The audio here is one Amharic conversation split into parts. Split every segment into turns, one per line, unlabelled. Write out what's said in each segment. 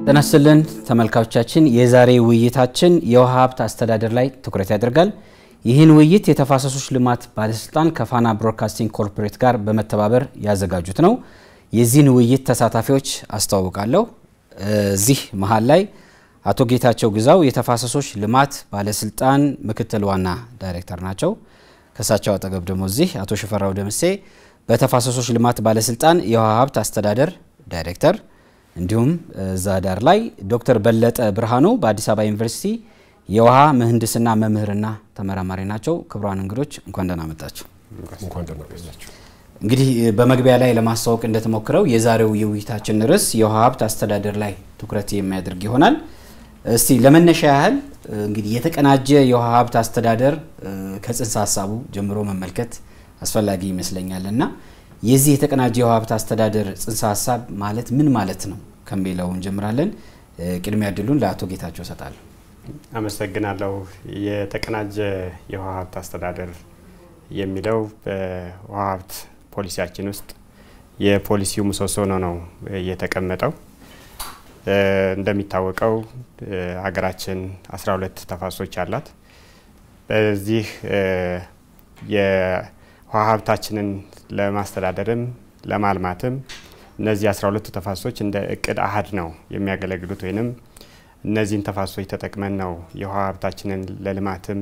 ተነስተልን ተመልካቾቻችን የዛሬ ውይይታችን የውሃ ሀብት አስተዳደር ላይ ትኩረት ያደርጋል። ይህን ውይይት የተፋሰሶች ልማት ባለስልጣን ከፋና ብሮድካስቲንግ ኮርፖሬት ጋር በመተባበር ያዘጋጁት ነው። የዚህን ውይይት ተሳታፊዎች አስተዋውቃለሁ። እዚህ መሃል ላይ አቶ ጌታቸው ግዛው የተፋሰሶች ልማት ባለስልጣን ምክትል ዋና ዳይሬክተር ናቸው። ከሳቸው አጠገብ ደግሞ እዚህ አቶ ሽፈራው ደምሴ በተፋሰሶች ልማት ባለስልጣን የውሃ ሀብት አስተዳደር ዳይሬክተር እንዲሁም ዛዳር ላይ ዶክተር በለጠ ብርሃኑ በአዲስ አበባ ዩኒቨርሲቲ የውሃ ምህንድስና መምህርና ተመራማሪ ናቸው። ክቡራን እንግዶች እንኳን ደህና መጣችሁ።
እንኳን ደህና ቆያችሁ።
እንግዲህ በመግቢያ ላይ ለማስተዋወቅ እንደተሞከረው የዛሬው የውይይታችን ርዕስ የውሃ ሀብት አስተዳደር ላይ ትኩረት የሚያደርግ ይሆናል። እስቲ ለመነሻ ያህል እንግዲህ የተቀናጀ የውሃ ሀብት አስተዳደር ከጽንሰ ሐሳቡ ጀምሮ መመልከት አስፈላጊ ይመስለኛልና የዚህ የተቀናጀ የውሃ ሀብት አስተዳደር ጽንሰ ሐሳብ ማለት ምን ማለት ነው ከሚለው እንጀምራለን። ቅድሚያ ዕድሉን ለአቶ ጌታቸው ሰጣለሁ።
አመሰግናለሁ። የተቀናጀ የውሃ ሀብት አስተዳደር የሚለው በውሃ ሀብት ፖሊሲያችን ውስጥ የፖሊሲው ምሰሶ ነው የተቀመጠው። እንደሚታወቀው ሀገራችን 12 ተፋሰሶች አላት። በዚህ የውሃ ሀብታችንን ለማስተዳደርም ለማልማትም እነዚህ 12 ተፋሰሶች እንደ እቅድ አሃድ ነው የሚያገለግሉት ወይንም እነዚህን ተፋሰሶች ተጠቅመን ነው የውሃ ሀብታችንን ለልማትም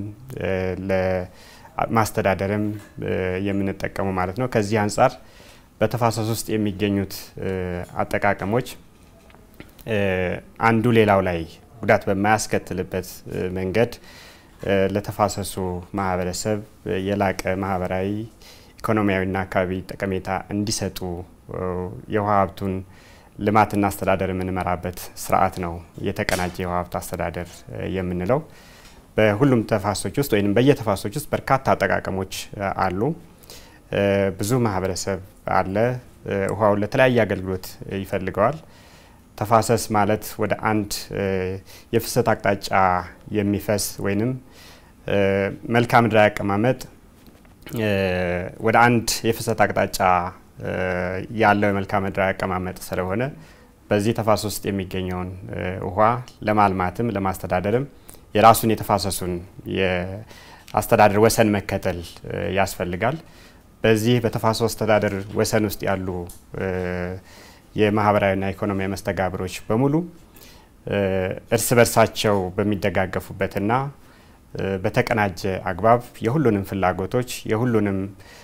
ለማስተዳደርም የምንጠቀመው ማለት ነው። ከዚህ አንፃር በተፋሰስ ውስጥ የሚገኙት አጠቃቀሞች አንዱ ሌላው ላይ ጉዳት በማያስከትልበት መንገድ ለተፋሰሱ ማህበረሰብ የላቀ ማህበራዊ ኢኮኖሚያዊና አካባቢ ጠቀሜታ እንዲሰጡ የውሃ ሀብቱን ልማትና አስተዳደር የምንመራበት ስርዓት ነው የተቀናጀ የውሃ ሀብት አስተዳደር የምንለው። በሁሉም ተፋሰሶች ውስጥ ወይንም በየተፋሰሶች ውስጥ በርካታ አጠቃቀሞች አሉ። ብዙ ማህበረሰብ አለ። ውሃውን ለተለያየ አገልግሎት ይፈልገዋል። ተፋሰስ ማለት ወደ አንድ የፍሰት አቅጣጫ የሚፈስ ወይንም መልክዓ ምድራዊ አቀማመጥ ወደ አንድ የፍሰት አቅጣጫ ያለው የመልክዓ ምድራዊ አቀማመጥ ስለሆነ በዚህ ተፋሰስ ውስጥ የሚገኘውን ውሃ ለማልማትም ለማስተዳደርም የራሱን የተፋሰሱን የአስተዳደር ወሰን መከተል ያስፈልጋል። በዚህ በተፋሰስ አስተዳደር ወሰን ውስጥ ያሉ የማህበራዊና ኢኮኖሚያዊ መስተጋብሮች በሙሉ እርስ በርሳቸው በሚደጋገፉበትና በተቀናጀ አግባብ የሁሉንም ፍላጎቶች የሁሉንም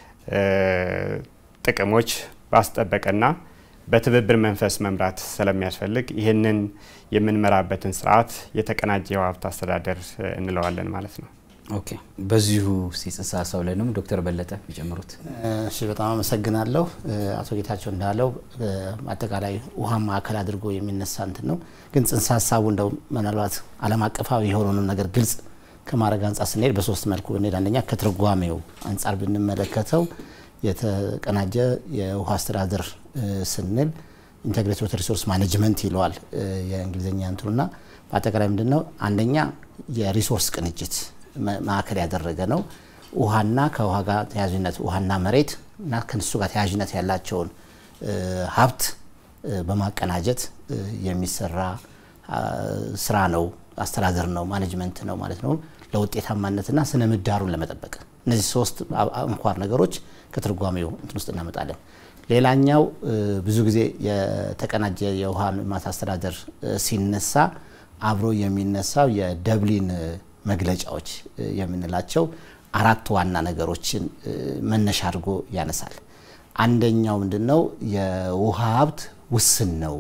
ጥቅሞች ባስጠበቀና በትብብር መንፈስ መምራት ስለሚያስፈልግ ይህንን የምንመራበትን ስርዓት የተቀናጀ የውሃ ሀብት አስተዳደር እንለዋለን ማለት ነው።
ኦኬ፣ በዚሁ ጽንሰ ሐሳብ ላይ ነው ዶክተር በለጠ ይጨምሩት።
እሺ፣ በጣም አመሰግናለሁ። አቶ ጌታቸው እንዳለው አጠቃላይ ውሃ ማዕከል አድርጎ የሚነሳ እንትን ነው። ግን ጽንሰ ሐሳቡ እንደው ምናልባት ዓለም አቀፋዊ የሆነውን ነገር ግልጽ ከማድረግ አንፃር ስንሄድ በሶስት መልኩ እንሄድ። አንደኛ ከትርጓሜው አንፃር ብንመለከተው የተቀናጀ የውሃ አስተዳደር ስንል ኢንተግሬትድ ዋተር ሪሶርስ ማኔጅመንት ይለዋል የእንግሊዘኛ እንትኑና በአጠቃላይ ምንድነው? አንደኛ የሪሶርስ ቅንጅት ማዕከል ያደረገ ነው። ውሃና ከውሃ ጋር ተያያዥነት ውሃና መሬት እና ከነሱ ጋር ተያያዥነት ያላቸውን ሀብት በማቀናጀት የሚሰራ ስራ ነው፣ አስተዳደር ነው፣ ማኔጅመንት ነው ማለት ነው። ለውጤታማነትና ስነ ምህዳሩን ለመጠበቅ እነዚህ ሶስት አንኳር ነገሮች ከትርጓሜው እንትን ውስጥ እናመጣለን። ሌላኛው ብዙ ጊዜ የተቀናጀ የውሃ ልማት አስተዳደር ሲነሳ አብሮ የሚነሳው የደብሊን መግለጫዎች የምንላቸው አራት ዋና ነገሮችን መነሻ አድርጎ ያነሳል። አንደኛው ምንድነው? የውሃ ሀብት ውስን ነው፣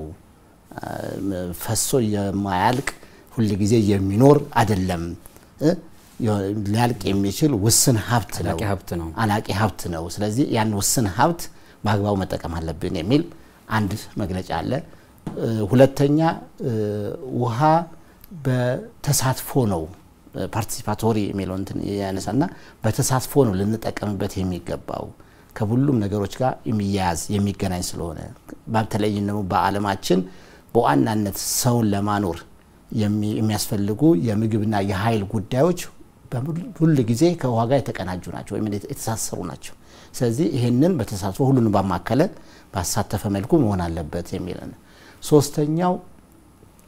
ፈሶ የማያልቅ ሁሉ ጊዜ የሚኖር አይደለም፣ ሊያልቅ የሚችል ውስን ሀብት ነው፣ አላቂ ሀብት ነው። ስለዚህ ያን ውስን ሀብት በአግባቡ መጠቀም አለብን የሚል አንድ መግለጫ አለ። ሁለተኛ ውሃ በተሳትፎ ነው፣ ፓርቲሲፓቶሪ የሚለው እንትን ያነሳና በተሳትፎ ነው ልንጠቀምበት የሚገባው ከሁሉም ነገሮች ጋር የሚያያዝ የሚገናኝ ስለሆነ በተለይም ደግሞ በዓለማችን በዋናነት ሰውን ለማኖር የሚያስፈልጉ የምግብና የኃይል ጉዳዮች ሁሉ ጊዜ ከውሃ ጋር የተቀናጁ ናቸው ወይም የተሳሰሩ ናቸው። ስለዚህ ይሄንን በተሳትፎ ሁሉንም ባማከለ ባሳተፈ መልኩ መሆን አለበት የሚል ነው። ሶስተኛው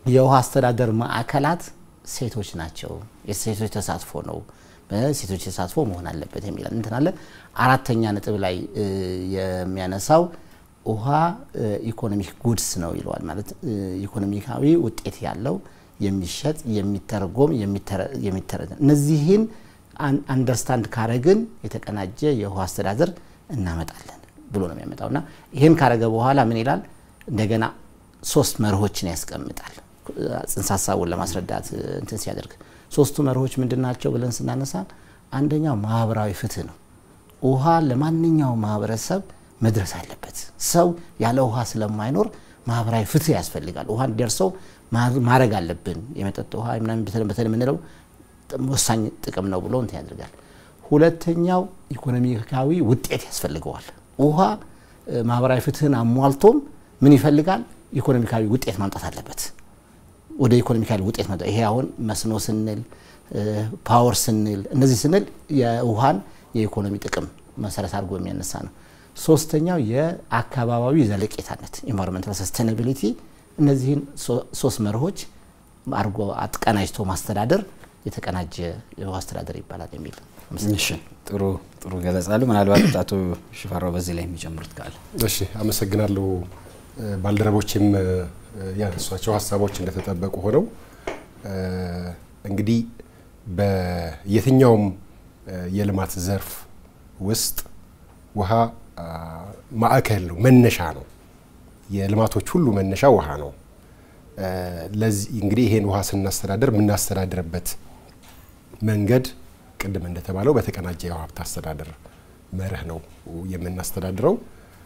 የውሃ አስተዳደር ማዕከላት ሴቶች ናቸው የሴቶች ተሳትፎ ነው በሴቶች ተሳትፎ መሆን አለበት የሚል እንትን አለ አራተኛ ነጥብ ላይ የሚያነሳው ውሃ ኢኮኖሚክ ጉድስ ነው ይሏል ማለት ኢኮኖሚካዊ ውጤት ያለው የሚሸጥ የሚተረጎም የሚተረጎም እነዚህን አንደርስታንድ ካረግን የተቀናጀ የውሃ አስተዳደር እናመጣለን ብሎ ነው የሚያመጣውና ይሄን ካረገ በኋላ ምን ይላል እንደገና 3 መርሆችን ያስቀምጣል ጽንሰ ሐሳቡን ለማስረዳት እንትን ሲያደርግ 3ቱ መርሆች ምንድናቸው ብለን ስናነሳ አንደኛው ማህበራዊ ፍትህ ነው ውሃ ለማንኛውም ማህበረሰብ መድረስ አለበት ሰው ያለ ውሃ ስለማይኖር ማህበራዊ ፍትህ ያስፈልጋል ውሃ እንዲደርሰው ማረግ አለብን የመጠጥ ውሃ ምናምን በተለምነው ወሳኝ ጥቅም ነው ብሎ እንትን ያደርጋል ሁለተኛው ኢኮኖሚካዊ ውጤት ያስፈልገዋል ውሃ ማህበራዊ ፍትህን አሟልቶም ምን ይፈልጋል ኢኮኖሚካዊ ውጤት ማምጣት አለበት ወደ ኢኮኖሚካዊ ውጤት ማለት ይሄ አሁን መስኖ ስንል ፓወር ስንል እነዚህ ስንል የውሃን የኢኮኖሚ ጥቅም መሰረት አድርጎ የሚያነሳ ነው ሶስተኛው የአካባቢያዊ ዘለቄታነት ኢንቫይሮንመንታል ሰስቴናቢሊቲ እነዚህን 3 መርሆች አድርጎ አጥቀናጅቶ ማስተዳደር የተቀናጀ የውሃ አስተዳደር ይባላል የሚል
እሺ ጥሩ ገለጻሉ ምናልባት አቶ ሽፈራው በዚህ ላይ የሚጨምሩት ካለ
እሺ አመሰግናለሁ ባልደረቦችም ያነሷቸው ሐሳቦች እንደተጠበቁ ሆነው እንግዲህ በየትኛውም የልማት ዘርፍ ውስጥ ውሃ ማዕከል ነው መነሻ ነው የልማቶች ሁሉ መነሻ ውሃ ነው ለዚህ እንግዲህ ይሄን ውሃ ስናስተዳደር ምናስተዳድርበት መንገድ ቅድም እንደተባለው በተቀናጀ የውሃ ሀብት አስተዳደር መርህ ነው የምናስተዳድረው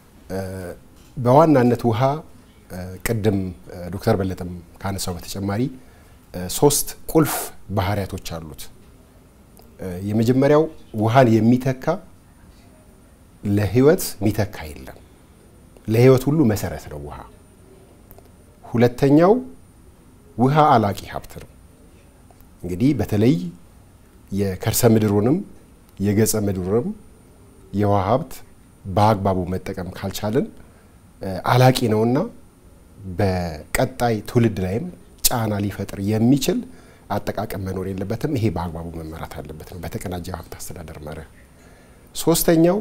በዋናነት ውሃ ቅድም ዶክተር በለጠም ካነሳው በተጨማሪ 3 ቁልፍ ባህሪያቶች አሉት የመጀመሪያው ውሃን የሚተካ ለህይወት ሚተካ የለም ለህይወት ሁሉ መሰረት ነው ውሃ ሁለተኛው ውሃ አላቂ ሀብት ነው እንግዲህ በተለይ የከርሰ ምድሩንም የገጸ ምድሩንም የውሃ ሀብት በአግባቡ መጠቀም ካልቻለን አላቂ ነውና በቀጣይ ትውልድ ላይም ጫና ሊፈጥር የሚችል አጠቃቀም መኖር የለበትም ይሄ በአግባቡ መመራት አለበት ነው በተቀናጀ ሀብት አስተዳደር መርህ ሶስተኛው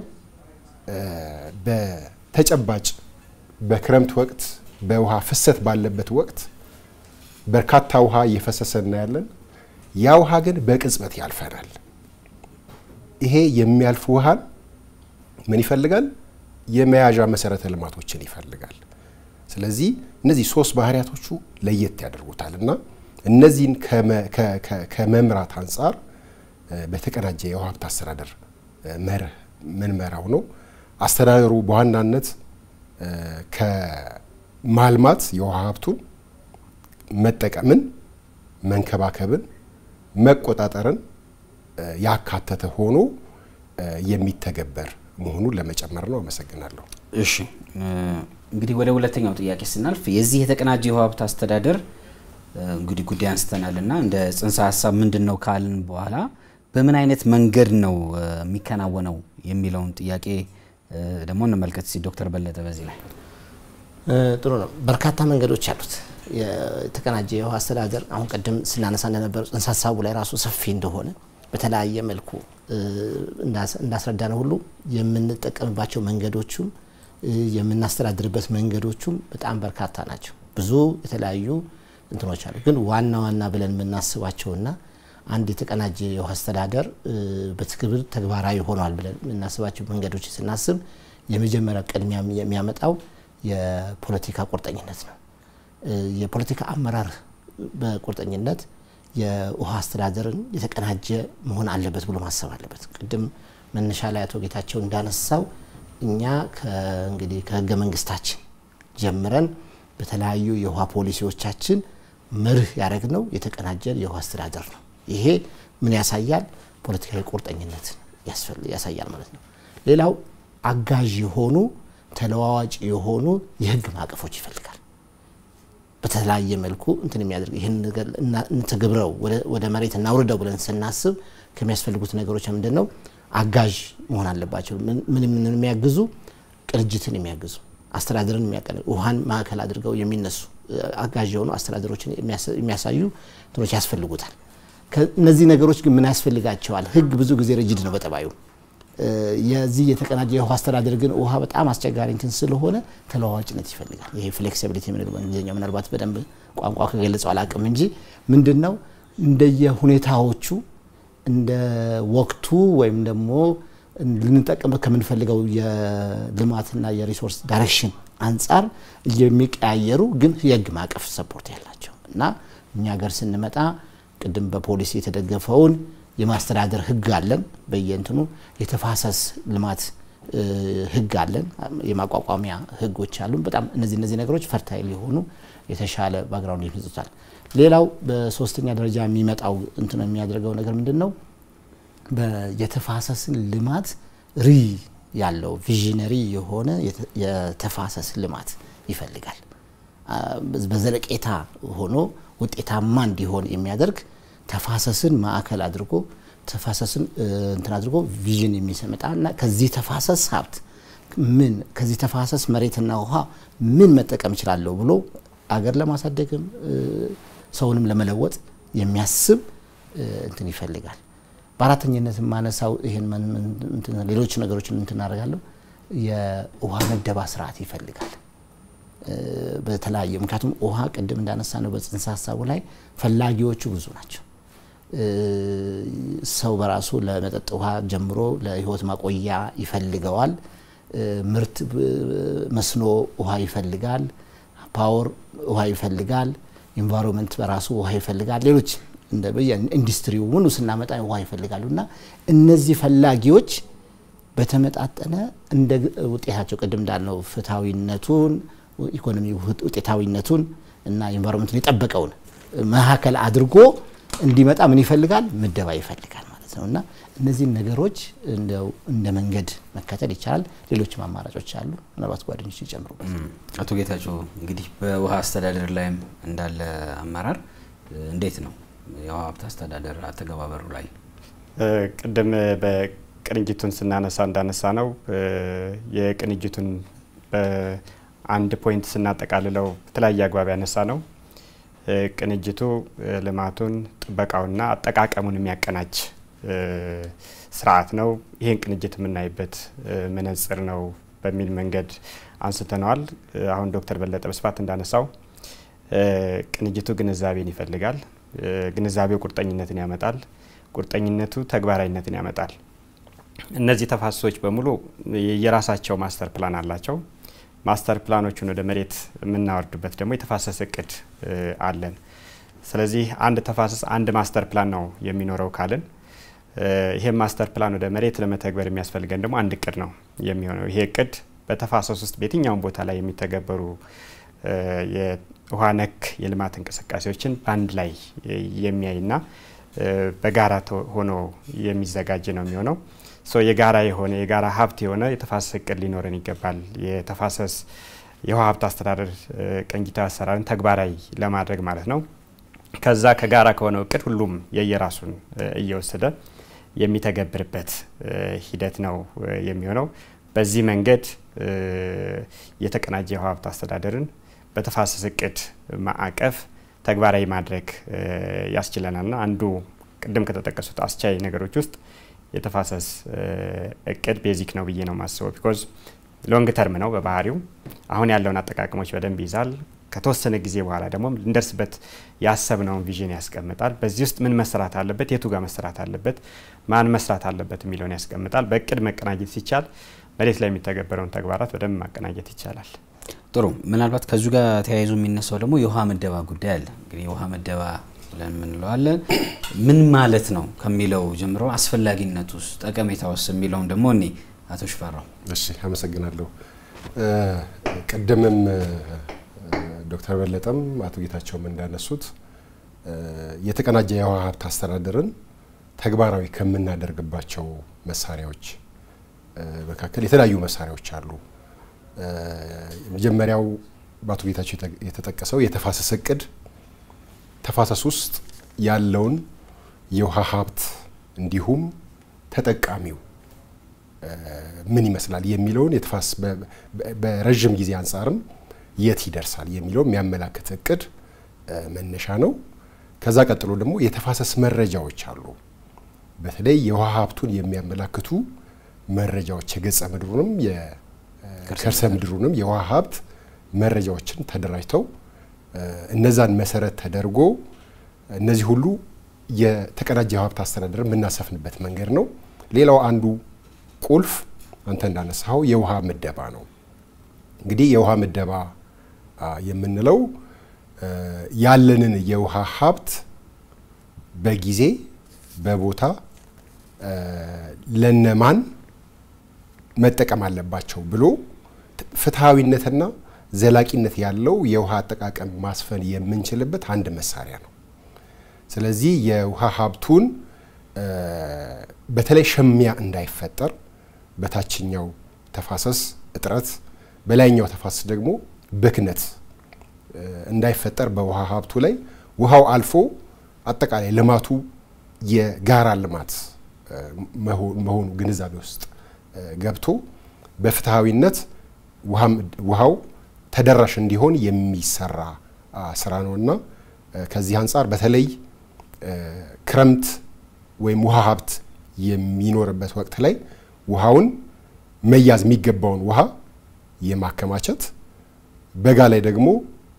በተጨባጭ በክረምት ወቅት በውሃ ፍሰት ባለበት ወቅት በርካታ ውሃ እየፈሰሰና ያለን ያ ውሃ ግን በቅጽበት ያልፈናል ይሄ የሚያልፍ ውሃን ምን ይፈልጋል የመያዣ መሰረተ ልማቶችን ይፈልጋል ስለዚህ እነዚህ 3 ባህሪያቶቹ ለየት ያደርጉታልና እነዚህን ከመምራት አንፃር በተቀናጀ የውሃ ሀብት አስተዳደር መርህ ምን መራው ነው አስተዳደሩ በዋናነት ከማልማት የውሃ ሀብቱን መጠቀምን መንከባከብን መቆጣጠርን ያካተተ ሆኖ የሚተገበር መሆኑን ለመጨመር ነው አመሰግናለሁ
እሺ እንግዲህ ወደ ሁለተኛው ጥያቄ ስናልፍ የዚህ የተቀናጀ የውሃ ሀብት አስተዳደር እንግዲህ ጉዳይ አንስተናልና እንደ ጽንሰ ሐሳብ ምንድነው ካልን በኋላ በምን አይነት መንገድ ነው የሚከናወነው የሚለውን ጥያቄ ደግሞ እንመልከት ዶክተር በለጠ በዚህ ላይ
ጥሩ ነው በርካታ መንገዶች አሉት የተቀናጀ የውሃ አስተዳደር አሁን ቀደም ስናነሳ እንደነበር ጽንሰ ሐሳቡ ላይ ራሱ ሰፊ እንደሆነ በተለያየ መልኩ እንዳስረዳነው ሁሉ የምንጠቀምባቸው መንገዶቹም የምናስተዳድርበት መንገዶቹም በጣም በርካታ ናቸው ብዙ የተለያዩ እንትኖች አሉ ግን ዋና ብለን የምናስባቸውና አንድ የተቀናጀ የውሃ አስተዳደር በትክክል ተግባራዊ ሆኗል ብለን የምናስባቸው መንገዶች ስናስብ የመጀመሪያ ቅድሚያ የሚያመጣው የፖለቲካ ቁርጠኝነት ነው የፖለቲካ አመራር በቁርጠኝነት የውሃ አስተዳደርን የተቀናጀ መሆን አለበት ብሎ ማሰብ አለበት ቅድም መነሻ ላይ አቶ ጌታቸው እንዳነሳው እኛ እንግዲህ ከህገ መንግስታችን ጀምረን በተለያዩ የውሃ ፖሊሲዎቻችን መርህ ያደረግነው የተቀናጀ የውሃ አስተዳደር ነው ይሄ ምን ያሳያል ፖለቲካዊ ቁርጠኝነት ያሳያል ማለት ነው ሌላው አጋዥ የሆኑ ተለዋዋጭ የሆኑ የህግ ማቀፎች ይፈልጋል በተለያየ መልኩ እንትን የሚያደርግ ይሄን ነገር እንተግብረው ወደ መሬት እናውርደው ብለን ስናስብ ከሚያስፈልጉት ነገሮች ምንድነው አጋዥ መሆን አለባቸው ምን የሚያግዙ ቅንጅትን የሚያግዙ አስተዳደርን ውሃን ማዕከል አድርገው የሚነሱ አጋዥ የሆኑ አስተዳደሮችን የሚያሳዩ እንትኖች ያስፈልጉታል። ከነዚህ ነገሮች ግን ምን ያስፈልጋቸዋል? ህግ ብዙ ጊዜ ሪጂድ ነው በጠባዩ። የዚህ የተቀናጀ የውሃ አስተዳደር ግን ውሃ በጣም አስቸጋሪ እንትን ስለሆነ ተለዋዋጭነት ይፈልጋል። ይሄ ፍሌክሲቢሊቲ የምንለው በእንግሊዝኛ ምናልባት በደንብ ቋንቋ ከገለጸው አላውቅም እንጂ ምንድነው እንደየሁኔታዎቹ እንደ ወቅቱ ወይም ደግሞ ልንጠቀምበት ከምንፈልገው የልማትና የሪሶርስ ዳይሬክሽን አንፃር የሚቀያየሩ ግን የህግ ማዕቀፍ ሰፖርት ያላቸው እና እኛ ሀገር ስንመጣ ቅድም በፖሊሲ የተደገፈውን የማስተዳደር ህግ አለን። በየእንትኑ የተፋሰስ ልማት ህግ አለን። የማቋቋሚያ ህጎች አሉ። በጣም እነዚህ ነገሮች ፈርታይል የሆኑ የተሻለ ባክግራውንድ ይይዙታል። ሌላው በሶስተኛ ደረጃ የሚመጣው እንትን የሚያደርገው ነገር ምንድነው? የተፋሰስን ልማት ያለው ቪዥነሪ የሆነ የተፋሰስ ልማት ይፈልጋል። በዘለቄታ ሆኖ ውጤታማ እንዲሆን የሚያደርግ ተፋሰስን ማዕከል አድርጎ ተፋሰስን እንትን አድርጎ ቪዥን የሚሰመጣና ከዚህ ተፋሰስ ሀብት ከዚህ ተፋሰስ መሬትና ውሃ ምን መጠቀም ይችላል ብሎ አገር ለማሳደግም ሰውንም ለመለወጥ የሚያስብ እንትን ይፈልጋል። በአራተኝነት ማነሳው ይሄን ሌሎች ነገሮችን እንትን አደርጋለሁ የውሃ መደባ ስርዓት ይፈልጋል። በተለያየ ምክንያቱም ውሃ ቅድም እንዳነሳ ነው በጽንሰ ሐሳቡ ላይ ፈላጊዎቹ ብዙ ናቸው። ሰው በራሱ ለመጠጥ ውሃ ጀምሮ ለህይወት ማቆያ ይፈልገዋል። ምርት መስኖ ውሃ ይፈልጋል። ፓወር ውሃ ይፈልጋል። ኢንቫይሮንመንት በራሱ ውሃ ይፈልጋል። ሌሎች እንደ ኢንዱስትሪው ሁሉ ስናመጣ ውሃ ይፈልጋሉና እነዚህ ፈላጊዎች በተመጣጠነ እንደ ውጤታቸው ቅድም እንዳልነው ፍትሃዊነቱን ኢኮኖሚ ውጤታዊነቱን እና ኢንቫይሮንመንቱን የጠበቀውን ማዕከል አድርጎ እንዲመጣ ምን ይፈልጋል? ምደባ ይፈልጋል ማለት ነውና እነዚህ ነገሮች እንደ መንገድ መከተል ይቻላል። ሌሎች አማራጮች አሉ። ምናልባት ጓደኞች ይጨምሩበት።
አቶ ጌታቸው እንግዲህ በውሃ አስተዳደር ላይም እንዳለ አመራር እንዴት ነው የውሃ ሀብት አስተዳደር አተገባበሩ ላይ?
ቅድም በቅንጅቱን ስናነሳ እንዳነሳ ነው የቅንጅቱን በአንድ ፖይንት ስናጠቃልለው በተለያየ አግባብ ያነሳ ነው ቅንጅቱ ልማቱን ጥበቃውና አጠቃቀሙን የሚያቀናጅ ስርዓት ነው። ይሄን ቅንጅት የምናይበት መነጽር ነው በሚል መንገድ አንስተናል። አሁን ዶክተር በለጠ በስፋት እንዳነሳው ቅንጅቱ ግንዛቤን ይፈልጋል። ግንዛቤው ቁርጠኝነትን ያመጣል። ቁርጠኝነቱ ተግባራዊነትን ያመጣል። እነዚህ ተፋሰሶች በሙሉ የራሳቸው ማስተር ፕላን አላቸው። ማስተር ፕላኖቹን ወደ መሬት የምናወርድበት ደግሞ የተፋሰስ እቅድ አለን። ስለዚህ አንድ ተፋሰስ አንድ ማስተር ፕላን ነው የሚኖረው ካልን ይሄ ማስተር ፕላን ወደ መሬት ለመተግበር የሚያስፈልገን ደግሞ አንድ እቅድ ነው የሚሆነው። ይሄ እቅድ በተፋሰስ ውስጥ በየትኛውም ቦታ ላይ የሚተገበሩ የውሃ ነክ የልማት እንቅስቃሴዎችን በአንድ ላይ የሚያይና በጋራ ሆኖ የሚዘጋጅ ነው የሚሆነው። የጋራ የሆነ የጋራ ሀብት የሆነ የተፋሰስ እቅድ ሊኖረን ይገባል። የተፋሰስ የውሃ ሀብት አስተዳደር ቅንጅታዊ አሰራርን ተግባራዊ ለማድረግ ማለት ነው። ከዛ ከጋራ ከሆነው እቅድ ሁሉም የየራሱን እየወሰደ የሚተገብርበት ሂደት ነው የሚሆነው። በዚህ መንገድ የተቀናጀ የውሃ ሀብት አስተዳደርን በተፋሰስ እቅድ ማዕቀፍ ተግባራዊ ማድረግ ያስችለናልና አንዱ ቅድም ከተጠቀሱት አስቻይ ነገሮች ውስጥ የተፋሰስ እቅድ ቤዚክ ነው ብዬ ነው ማስበው። ቢኮዝ ሎንግ ተርም ነው በባህሪው አሁን ያለውን አጠቃቀሞች በደንብ ይዛል። ከተወሰነ ጊዜ በኋላ ደግሞ እንደርስበት ያሰብነውን ቪዥን ያስቀምጣል። በዚህ ውስጥ ምን መስራት አለበት፣ የቱ ጋር መስራት አለበት፣ ማን መስራት አለበት የሚለውን ያስቀምጣል። በእቅድ መቀናጀት ሲቻል መሬት ላይ የሚተገበረውን ተግባራት በደንብ ማቀናጀት ይቻላል።
ጥሩ። ምናልባት ከዚሁ ጋር ተያይዞ የሚነሳው ደግሞ የውሃ መደባ ጉዳይ አለ። እንግዲህ የውሃ መደባ ለምንለዋለን ምን ማለት ነው ከሚለው ጀምሮ አስፈላጊነቱስ ጠቀሜታውስ የሚለውን ደግሞ እኔ አቶ ሽፈራው።
እሺ አመሰግናለሁ። ቀደምም ዶክተር በለጠም አቶ ጌታቸውም እንዳነሱት የተቀናጀ የውሃ ሀብት አስተዳደርን ተግባራዊ ከምናደርግባቸው መሳሪያዎች መካከል የተለያዩ መሳሪያዎች አሉ። መጀመሪያው በአቶ ጌታቸው የተጠቀሰው የተፋሰስ እቅድ ተፋሰስ ውስጥ ያለውን የውሃ ሀብት እንዲሁም ተጠቃሚው ምን ይመስላል የሚለውን የተፋሰስ በረጅም ጊዜ አንፃርም የት ይደርሳል የሚለው የሚያመላክት እቅድ መነሻ ነው። ከዛ ቀጥሎ ደግሞ የተፋሰስ መረጃዎች አሉ። በተለይ የውሃ ሀብቱን የሚያመላክቱ መረጃዎች የገጸ ምድሩንም የከርሰ ምድሩንም የውሃ ሀብት መረጃዎችን ተደራጅተው እነዛን መሰረት ተደርጎ እነዚህ ሁሉ የተቀናጀ ሀብት አስተዳደር የምናሰፍንበት መንገድ ነው። ሌላው አንዱ ቁልፍ አንተ እንዳነሳው የውሃ ምደባ ነው። እንግዲህ የውሃ ምደባ የምንለው ያለንን የውሃ ሀብት በጊዜ በቦታ ለነማን መጠቀም አለባቸው ብሎ ፍትሃዊነትና ዘላቂነት ያለው የውሃ አጠቃቀም ማስፈን የምንችልበት አንድ መሳሪያ ነው። ስለዚህ የውሃ ሀብቱን በተለይ ሸሚያ እንዳይፈጠር በታችኛው ተፋሰስ እጥረት በላይኛው ተፋሰስ ደግሞ ብክነት እንዳይፈጠር በውሃ ሀብቱ ላይ ውሃው አልፎ አጠቃላይ ልማቱ የጋራ ልማት መሆኑ ግንዛቤ ውስጥ ገብቶ በፍትሃዊነት ውሃው ተደራሽ እንዲሆን የሚሰራ ስራ ነውና ከዚህ አንፃር በተለይ ክረምት ወይም ውሃ ሀብት የሚኖርበት ወቅት ላይ ውሃውን መያዝ የሚገባውን ውሃ የማከማቸት በጋ ላይ ደግሞ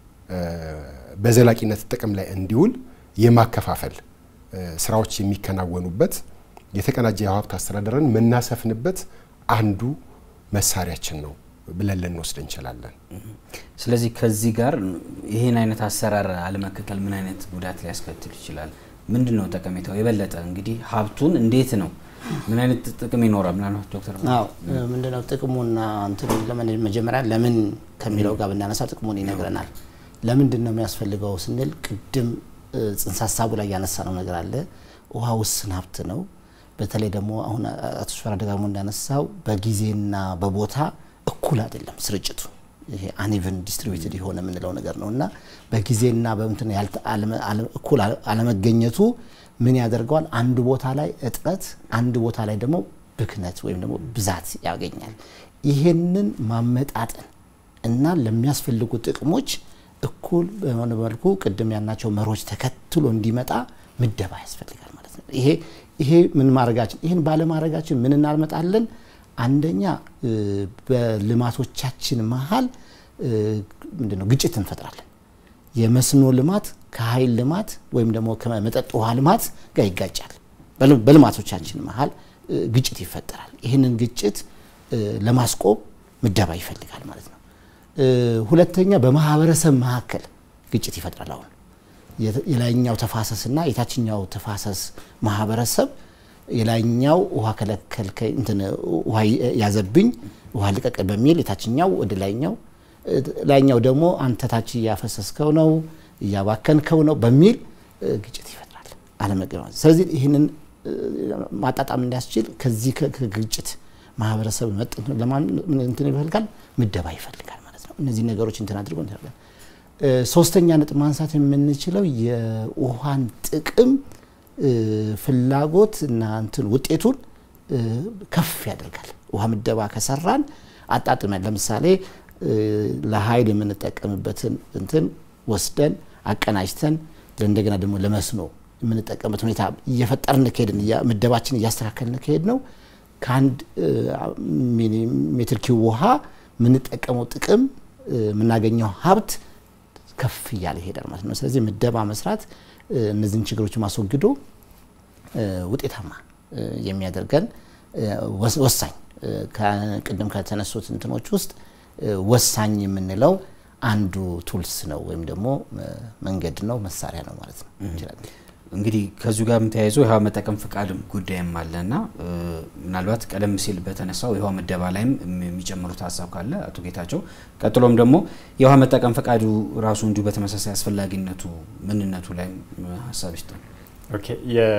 በዘላቂነት ጥቅም ላይ እንዲውል የማከፋፈል ስራዎች የሚከናወኑበት የተቀናጀ የውሃ ሀብት አስተዳደርን መናሰፍንበት አንዱ መሳሪያችን ነው ብለን ልንወስድ እንችላለን።
ስለዚህ ከዚህ ጋር ይሄን አይነት አሰራር አለመከተል ምን አይነት ጉዳት ሊያስከትል ይችላል? ምንድነው ጠቀሜታው? የበለጠ እንግዲህ ሀብቱን እንዴት ነው ምን አይነት ጥቅም ይኖራል? ምናልባት ዶክተር
ምንድነው ጥቅሙና እንትን መጀመሪያ ለምን ከሚለው ጋር ብናነሳ ጥቅሙን ይነግረናል። ለምንድን ነው የሚያስፈልገው ስንል ቅድም ጽንሰ ሀሳቡ ላይ ያነሳነው ነገር አለ። ውሃ ውስን ሀብት ነው። በተለይ ደግሞ አሁን አቶ ሽፈራ ደጋግሞ እንዳነሳው በጊዜና በቦታ እኩል አይደለም ስርጭቱ። ይሄ አንኢቨን ዲስትሪቢዩትድ የሆነ ምንለው ነገር ነውና በጊዜና በእንትን እኩል አለመገኘቱ ምን ያደርገዋል? አንድ ቦታ ላይ እጥረት፣ አንድ ቦታ ላይ ደግሞ ብክነት ወይም ደግሞ ብዛት ያገኛል። ይሄንን ማመጣጠን እና ለሚያስፈልጉ ጥቅሞች እኩል በሆነ መልኩ ቅድም ያናቸው መሮች ተከትሎ እንዲመጣ ምደባ ያስፈልጋል ማለት ነው። ይሄ ምን ማረጋችን ይሄን ባለ ማረጋችን ምን እናልመጣለን? አንደኛ በልማቶቻችን መሃል ምንድነው ግጭት እንፈጥራለን። የመስኖ ልማት ከኃይል ልማት ወይም ደግሞ ከመጠጥ ውሃ ልማት ጋር ይጋጫል። በልማቶቻችን መሃል ግጭት ይፈጠራል። ይሄንን ግጭት ለማስቆም ምደባ ይፈልጋል ማለት ነው። ሁለተኛ በማህበረሰብ መካከል ግጭት ይፈጥራል። አሁን የላይኛው ተፋሰስና የታችኛው ተፋሰስ ማህበረሰብ የላይኛው ውሃ ከለከልከ እንትን ውሃ ያዘብኝ ውሃ ልቀቅ በሚል የታችኛው ወደ ላይኛው ደግሞ አንተ ታች ያፈሰስከው ነው ያባከንከው ነው በሚል ግጭት ይፈጥራል አለመግባባት። ስለዚህ ይሄንን ማጣጣም እንዲያስችል ከዚህ ከግጭት ማህበረሰብ ለማን እንትን ይፈልጋል ምደባ ይፈልጋል ማለት ነው። እነዚህ ነገሮች እንትን አድርጎ እንታለን። ሶስተኛ ነጥብ ማንሳት የምንችለው የውሃን ጥቅም ፍላጎት እና እንትን ውጤቱን ከፍ ያደርጋል። ውሃ ምደባ ከሰራን አጣጥመን ለምሳሌ ለኃይል የምንጠቀምበትን እንትን ወስደን አቀናጅተን እንደገና ደግሞ ለመስኖ የምንጠቀምበት ሁኔታ እየፈጠርን ከሄድን ምደባችን እያስተካከልን ከሄድ ነው ከአንድ ሜትር ኪዩብ ውሃ የምንጠቀመው ጥቅም የምናገኘው ሀብት ከፍ እያለ ይሄዳል ማለት ነው። ስለዚህ ምደባ መስራት እነዚህን ችግሮች ማስወግዶ ውጤታማ የሚያደርገን ወሳኝ ከቅድም ከተነሱት እንትኖች ውስጥ ወሳኝ የምንለው አንዱ ቱልስ ነው ወይም ደግሞ መንገድ ነው መሳሪያ ነው ማለት ነው ይችላል።
እንግዲህ ከዚሁ ጋር ተያይዞ የውሃ መጠቀም ፍቃድም ጉዳይም አለና ምናልባት ቀደም ሲል በተነሳው የውሃ ምደባ ላይም የሚጨምሩት ሀሳብ ካለ አቶ ጌታቸው፣ ቀጥሎም ደግሞ የውሃ መጠቀም ፍቃዱ ራሱ እንዲሁ በተመሳሳይ አስፈላጊነቱ ምንነቱ ላይ ሀሳብ ይስጣል።
ኦኬ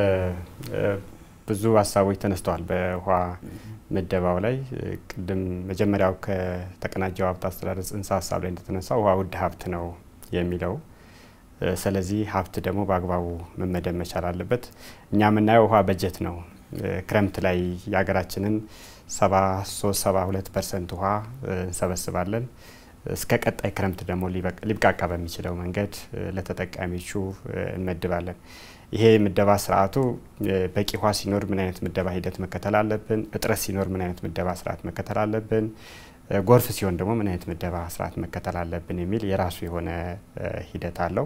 ብዙ ሀሳቦች ተነስተዋል በውሃ ምደባው ላይ። ቅድም መጀመሪያው ከተቀናጀው ሀብት አስተዳደር ጽንሰ ሀሳብ ላይ እንደተነሳው ውሃ ውድ ሀብት ነው የሚለው። ስለዚህ ሀብት ደግሞ በአግባቡ መመደብ መቻል አለበት። እኛ የምናየው ውሃ በጀት ነው። ክረምት ላይ የሀገራችንን 73-72% ውሃ እንሰበስባለን። እስከ ቀጣይ ክረምት ደግሞ ሊብቃቃ በሚችለው መንገድ ለተጠቃሚዎቹ እንመድባለን። ይሄ ምደባ ስርዓቱ በቂ ውሃ ሲኖር ምን አይነት ምደባ ሂደት መከተል አለብን፣ እጥረት ሲኖር ምን አይነት ምደባ ስርዓት መከተል አለብን፣ ጎርፍ ሲሆን ደግሞ ምን አይነት ምደባ ስርዓት መከተል አለብን የሚል የራሱ የሆነ ሂደት አለው።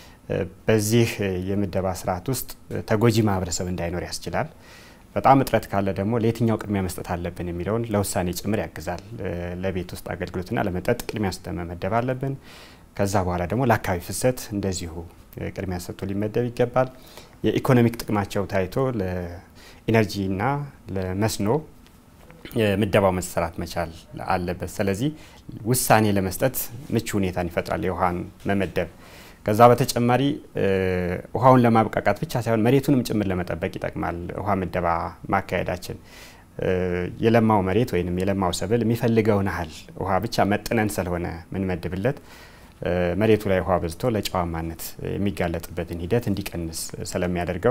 በዚህ የምደባ ስርዓት ውስጥ ተጎጂ ማህበረሰብ እንዳይኖር ያስችላል። በጣም እጥረት ካለ ደግሞ ለየትኛው ቅድሚያ መስጠት አለብን የሚለውን ለውሳኔ ጭምር ያግዛል። ለቤት ውስጥ አገልግሎትና ለመጠጥ ቅድሚያ መደብ አለብን። ከዛ በኋላ ደግሞ ለአካባቢ ፍሰት እንደዚሁ ቅድሚያ ሰጥቶ ሊመደብ ይገባል። የኢኮኖሚክ ጥቅማቸው ታይቶ ለኢነርጂና ለመስኖ ምደባው መሰራት መቻል አለበት። ስለዚህ ውሳኔ ለመስጠት ምቹ ሁኔታን ይፈጥራል የውሃን መመደብ። ከዛ በተጨማሪ ውሃውን ለማብቃቃት ብቻ ሳይሆን መሬቱንም ጭምር ለመጠበቅ ይጠቅማል። ውሃ ምደባ ማካሄዳችን የለማው መሬት ወይንም የለማው ሰብል የሚፈልገውን ያህል ውሃ ብቻ መጥነን ስለሆነ ምን መድብለት መሬቱ ላይ ውሃ በዝቶ ለጨዋማነት የሚጋለጥበትን ሂደት እንዲቀንስ ስለሚያደርገው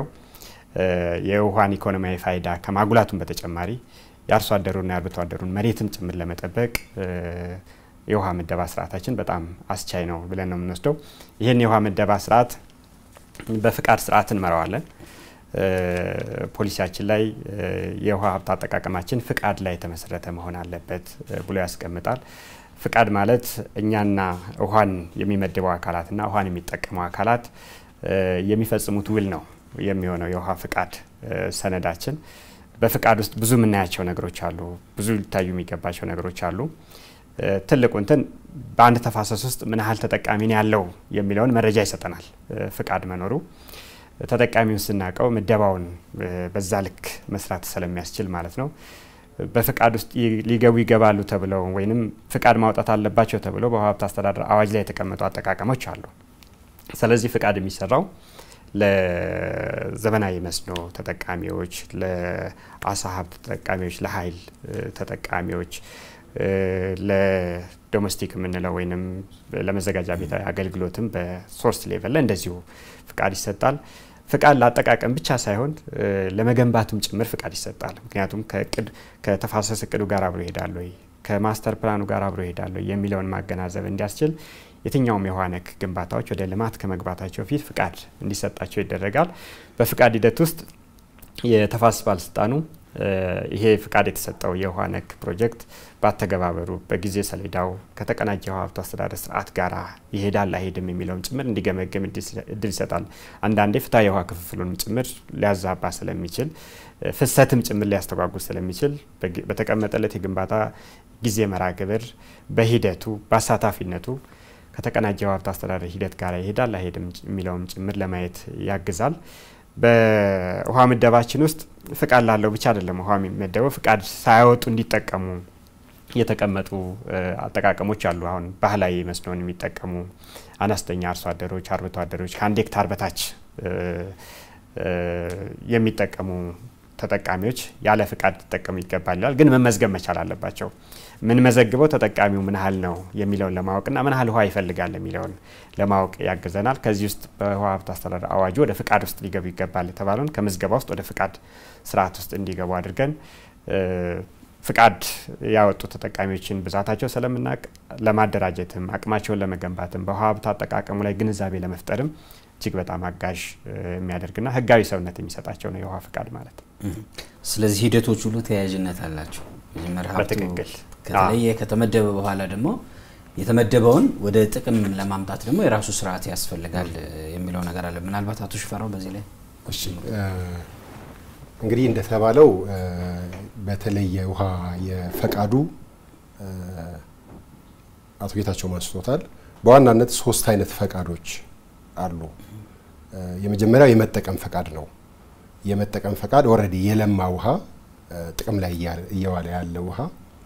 የውሃን ኢኮኖሚያዊ ፋይዳ ከማጉላቱን በተጨማሪ የአርሶ አደሩና የአርብቶ አደሩን መሬትም ጭምር ለመጠበቅ የውሃ ምደባ ስርዓታችን በጣም አስቻይ ነው ብለን ነው የምንወስደው። ይሄን የውሃ ምደባ ስርዓት በፍቃድ ስርዓት እንመራዋለን። ፖሊሲያችን ላይ የውሃ ሀብት አጠቃቀማችን ፍቃድ ላይ የተመሰረተ መሆን አለበት ብሎ ያስቀምጣል። ፍቃድ ማለት እኛና ውሃን የሚመድበው አካላትና ውሃን የሚጠቀመው አካላት የሚፈጽሙት ውል ነው የሚሆነው የውሃ ፍቃድ ሰነዳችን። በፍቃድ ውስጥ ብዙ የምናያቸው ነገሮች አሉ፣ ብዙ ሊታዩ የሚገባቸው ነገሮች አሉ። ትልቁ እንትን በአንድ ተፋሰስ ውስጥ ምን ያህል ተጠቃሚ ያለው የሚለውን መረጃ ይሰጠናል ፍቃድ መኖሩ። ተጠቃሚውን ስናቀው ምደባውን በዛ ልክ መስራት ስለሚያስችል ማለት ነው። በፍቃድ ውስጥ ሊገቡ ይገባሉ ተብለው ወይንም ፍቃድ ማውጣት አለባቸው ተብለው በውሃ ሀብት አስተዳደር አዋጅ ላይ የተቀመጡ አጠቃቀሞች አሉ። ስለዚህ ፍቃድ የሚሰራው ለዘመናዊ መስኖ ተጠቃሚዎች፣ ለአሳ ሀብት ተጠቃሚዎች፣ ለኃይል ተጠቃሚዎች፣ ለዶሜስቲክ የምንለው ወይንም ለመዘጋጃ ቤት አገልግሎትም በሶርስ ሌቨል ላይ እንደዚሁ ፍቃድ ይሰጣል። ፍቃድ ለአጠቃቀም ብቻ ሳይሆን ለመገንባቱም ጭምር ፍቃድ ይሰጣል። ምክንያቱም ከተፋሰስ እቅዱ ጋር አብሮ ይሄዳል ወይ ከማስተር ፕላኑ ጋር አብሮ ይሄዳል ወይ የሚለውን ማገናዘብ እንዲያስችል የትኛውም የውሃ ነክ ግንባታዎች ወደ ልማት ከመግባታቸው በፊት ፍቃድ እንዲሰጣቸው ይደረጋል። በፍቃድ ሂደት ውስጥ የተፋሰስ ባለስልጣኑ ይሄ ፍቃድ የተሰጠው የውሃ ነክ ፕሮጀክት ባተገባበሩ በጊዜ ሰሌዳው ከተቀናጀ የውሃ ሀብት አስተዳደር ስርዓት ጋር ይሄዳል አይሄድም የሚለውን ጭምር እንዲገመገም እድል ይሰጣል። አንዳንዴ ፍትሐ የውሃ ክፍፍሉን ጭምር ሊያዛባ ስለሚችል ፍሰትም ጭምር ሊያስተጓጉል ስለሚችል በተቀመጠለት የግንባታ ጊዜ መርሃ ግብር በሂደቱ በአሳታፊነቱ ከተቀናጀ የውሃ ሀብት አስተዳደር ሂደት ጋር ይሄዳል አይሄድም የሚለውን ጭምር ለማየት ያግዛል። በውሃ ምደባችን ውስጥ ፍቃድ ላለው ብቻ አይደለም ውሃ የሚመደበው፣ ፍቃድ ሳያወጡ እንዲጠቀሙ የተቀመጡ አጠቃቀሞች አሉ። አሁን ባህላዊ መስኖን የሚጠቀሙ አነስተኛ አርሶ አደሮች፣ አርብቶ አደሮች ከ1 ሄክታር በታች የሚጠቀሙ ተጠቃሚዎች ያለ ፍቃድ ሊጠቀሙ ይገባል ይላል። ግን መመዝገብ መቻል አለባቸው። ምን መዘግበው ተጠቃሚው ምን ያህል ነው የሚለውን ለማወቅና ምን ያህል ውሃ ይፈልጋል የሚለውን ለማወቅ ያግዘናል። ከዚህ ውስጥ በውሃ ሀብት አስተዳደር አዋጁ ወደ ፍቃድ ውስጥ ሊገቡ ይገባል የተባለውን ከምዝገባ ውስጥ ወደ ፍቃድ ስርዓት ውስጥ እንዲገቡ አድርገን ፍቃድ ያወጡ ተጠቃሚዎችን ብዛታቸው ስለምናቅ ለማደራጀትም አቅማቸውን ለመገንባትም በውሃ ሀብት አጠቃቀሙ ላይ ግንዛቤ ለመፍጠርም እጅግ በጣም አጋዥ የሚያደርግና ህጋዊ ሰውነት የሚሰጣቸው ነው የውሃ ፍቃድ ማለት።
ስለዚህ ሂደቶች ሁሉ ተያያዥነት አላቸው። መጀመሪያ
በትክክል
ከተለየ ከተመደበ በኋላ ደግሞ የተመደበውን ወደ ጥቅም ለማምጣት ደግሞ የራሱ ስርዓት ያስፈልጋል የሚለው ነገር አለ። ምናልባት አቶ ሽፈራው በዚህ ላይ
እሺ እንግዲህ እንደተባለው በተለየ ውሃ የፈቃዱ አቶ ጌታቸው ማንስቶታል። በዋናነት 3 አይነት ፈቃዶች አሉ። የመጀመሪያው የመጠቀም ፈቃድ ነው። የመጠቀም ፈቃድ ኦሬዲ የለማ ውሃ ጥቅም ላይ እየዋለ ያለ ውሃ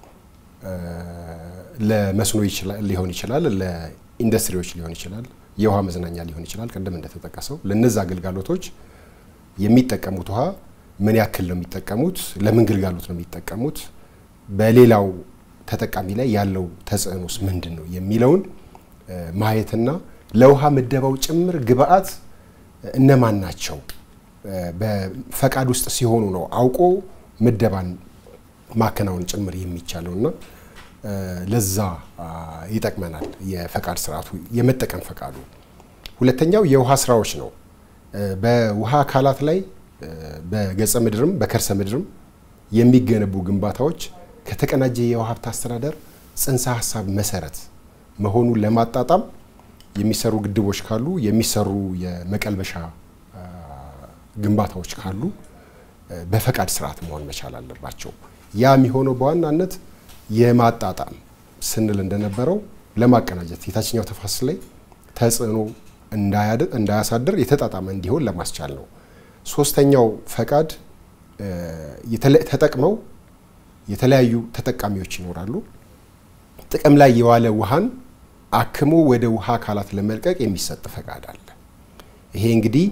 ለመስኖ ሊሆን ይችላል፣ ለኢንዱስትሪዎች ሊሆን ይችላል፣ የውሃ መዝናኛ ሊሆን ይችላል። ቀደም እንደተጠቀሰው ለነዛ አገልግሎቶች የሚጠቀሙት ውሃ ምን ያክል ነው የሚጠቀሙት፣ ለምን ግልጋሎት ነው የሚጠቀሙት፣ በሌላው ተጠቃሚ ላይ ያለው ተጽዕኖስ ምንድነው የሚለውን ማየትና ለውሃ ምደባው ጭምር ግብአት እነማን ናቸው በፈቃድ ውስጥ ሲሆኑ ነው አውቆ ምደባን ማከናወን ጭምር የሚቻለውና ለዛ ይጠቅመናል የፈቃድ ስርዓቱ የመጠቀም ፈቃዱ። ሁለተኛው የውሃ ስራዎች ነው። በውሃ አካላት ላይ በገጸ ምድርም በከርሰ ምድርም የሚገነቡ ግንባታዎች ከተቀናጀ የውሃ ሀብት አስተዳደር ጽንሰ ሐሳብ መሰረት መሆኑን ለማጣጣም የሚሰሩ ግድቦች ካሉ የሚሰሩ የመቀልበሻ ግንባታዎች ካሉ በፈቃድ ስርዓት መሆን መቻል አለባቸው። ያ የሚሆነው በዋናነት የማጣጣም ስንል እንደነበረው ለማቀናጀት የታችኛው ተፋሰስ ላይ ተጽዕኖ እንዳያሳድር የተጣጣመ እንዲሆን ለማስቻል ነው። ሶስተኛው ፈቃድ ተጠቅመው የተለያዩ ተጠቃሚዎች ይኖራሉ። ጥቅም ላይ የዋለ ውሃን አክሞ ወደ ውሃ አካላት ለመልቀቅ የሚሰጥ ፈቃድ አለ። ይሄ እንግዲህ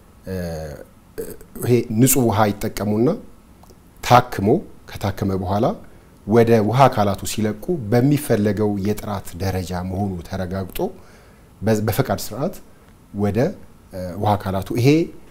ይሄ ንጹህ ውሃ ይጠቀሙና ታክሞ ከታከመ በኋላ ወደ ውሃ አካላቱ ሲለቁ በሚፈለገው የጥራት ደረጃ መሆኑ ተረጋግጦ በፈቃድ ስርዓት ወደ ውሃ አካላቱ ይሄ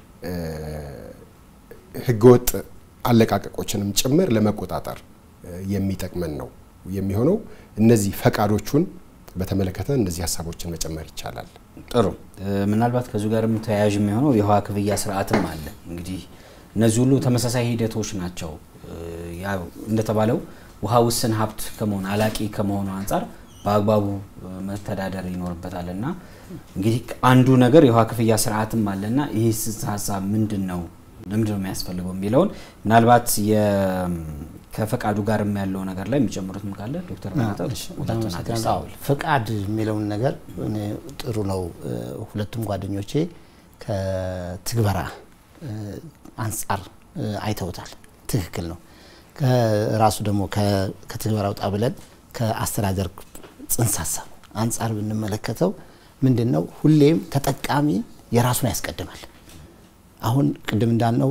ህገወጥ አለቃቀቆችንም ጭምር ለመቆጣጠር የሚጠቅመን ነው የሚሆነው። እነዚህ ፈቃዶቹን በተመለከተ እነዚህ ሀሳቦችን መጨመር ይቻላል።
ጥሩ። ምናልባት ከዚህ ጋርም ተያያዥ የሚሆነው የውሃ ክፍያ ስርዓትም አለ። እንግዲህ እነዚህ ሁሉ ተመሳሳይ ሂደቶች ናቸው። ያው እንደተባለው ውሃ ውስን ሀብት ከመሆኑ አላቂ ከመሆኑ አንፃር በአግባቡ መተዳደር ይኖርበታልና እንግዲህ አንዱ ነገር የውሃ ክፍያ ስርዓትም አለና ይሄ ሀሳብ ምንድነው ለምንድነው የሚያስፈልገው የሚለውን ምናልባት ከፈቃዱ ጋርም ያለው ነገር ላይ የሚጨምሩት ካለ ዶክተር
ማናጣው ፈቃድ የሚለውን ነገር ጥሩ ነው። ሁለቱም ጓደኞቼ ከትግበራ አንፃር አይተውታል። ትክክል ነው። ከራሱ ደግሞ ከትግበራው ጣብለን ከአስተዳደር ጽንሰ ሐሳብ አንፃር ብንመለከተው ምንድነው ሁሌም ተጠቃሚ የራሱን ያስቀድማል። አሁን ቅድም እንዳልነው